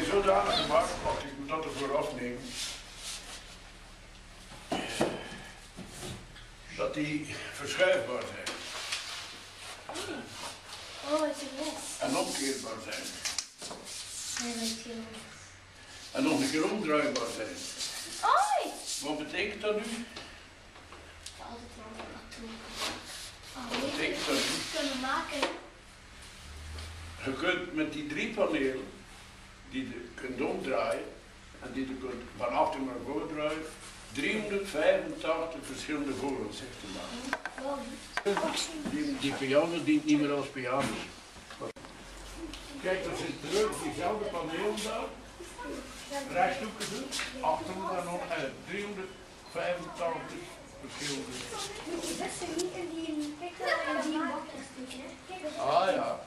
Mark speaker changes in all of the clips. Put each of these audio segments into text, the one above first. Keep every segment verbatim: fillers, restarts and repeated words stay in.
Speaker 1: zodanig gemaakt, wacht, ik moet dat ervoor afnemen, dat die verschuifbaar zijn.
Speaker 2: Oh, het is een mes.
Speaker 1: En omkeerbaar zijn.
Speaker 2: Nee, dat is heel
Speaker 1: En nog een keer omdraaibaar zijn.
Speaker 2: Oei!
Speaker 1: Wat betekent dat nu?
Speaker 2: Altijd wel wat doen.
Speaker 1: Wat betekent dat nu?
Speaker 2: Kunnen maken.
Speaker 1: Je kunt met die drie panelen, die je kunt omdraaien, en die je kunt van achter naar voren draaien, driehonderdvijfentachtig verschillende vooruitzichten maken. Die, die piano dient niet meer als piano. Kijk, dat zit terug, diezelfde paneel daar. Rechthoekig, achteren en nog en driehonderdvijfentachtig verschillende.
Speaker 2: Dat is niet in die pickel en die bakken steken.
Speaker 1: Ah ja.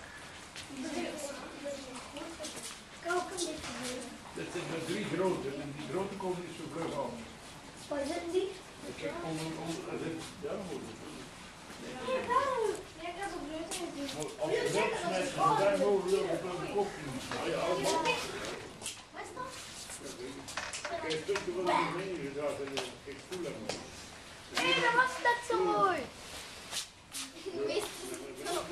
Speaker 1: Dit is met drie grote en die grote komen niet zo vlug aan.
Speaker 2: Waar zitten die?
Speaker 1: Ik heb onder, onder, zit, ja, moet het.
Speaker 2: Ja, ik heb een grote.
Speaker 1: Als je dat snijdt, dan zijn we over de kop. Ja, allemaal.
Speaker 2: Wat is dat?
Speaker 1: Ik heb stukje van die dingen gedaan en ik voel hem.
Speaker 2: Nee, dat was dat zo mooi. Ik wist het zo.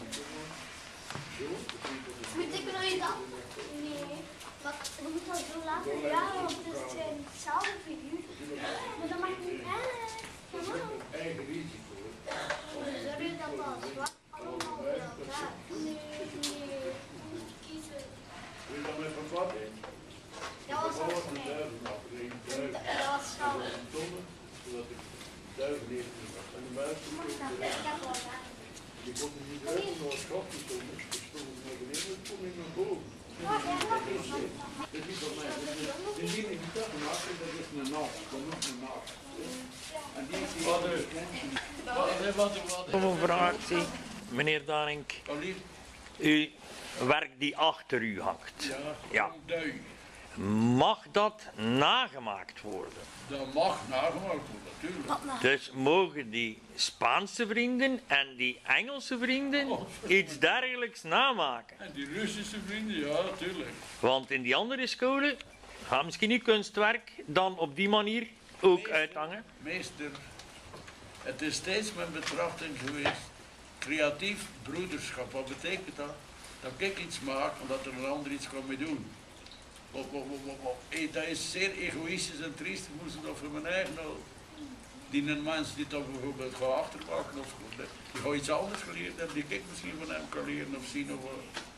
Speaker 2: Moet ik nog iets af? Nee. Maar we moeten al zo laten draaien, want het is hetzelfde figuur. Maar dat mag niet uit.
Speaker 1: Eigen risico.
Speaker 2: Sorry dat dat zwart allemaal bij elkaar. Nee, nee. Je moet kiezen.
Speaker 1: Wil je dat met van wat in?
Speaker 2: Dat was wel snel. Dat was wel.
Speaker 1: Zodat ik duizend heeft en de buiten.
Speaker 2: Ik heb wel gedaan.
Speaker 1: Je komt er niet uit omdat het schapje stond. Ik stond naar beneden, ik kom niet naar boven. Dit is van mij. Die die ik niet heb gemaakt, dat is een nacht. Dat is een nacht. En die is wat er. Wat er, wat er.
Speaker 3: Om een vraag, zie. Meneer Danink, u werk die achter u hangt.
Speaker 1: Ja, dui.
Speaker 3: Mag dat nagemaakt worden?
Speaker 1: Dat mag nagemaakt worden, natuurlijk.
Speaker 3: Dus mogen die Spaanse vrienden en die Engelse vrienden iets dergelijks namaken?
Speaker 1: En die Russische vrienden, ja, natuurlijk.
Speaker 3: Want in die andere scholen gaat misschien niet kunstwerk dan op die manier ook
Speaker 1: Meester,
Speaker 3: uithangen.
Speaker 1: Meester, het is steeds mijn betrachting geweest, creatief broederschap. Wat betekent dat? Dat ik iets maak omdat er een ander iets kan mee doen. Wat, wat, wat, wat. Hey, dat is zeer egoïstisch en triest. Ik moest dat voor mijn eigen houden. Die een mens die dat bijvoorbeeld gaat achterpakken of die gaat iets anders geleerd hebben, die ik misschien van hem kan leren of zien. Of,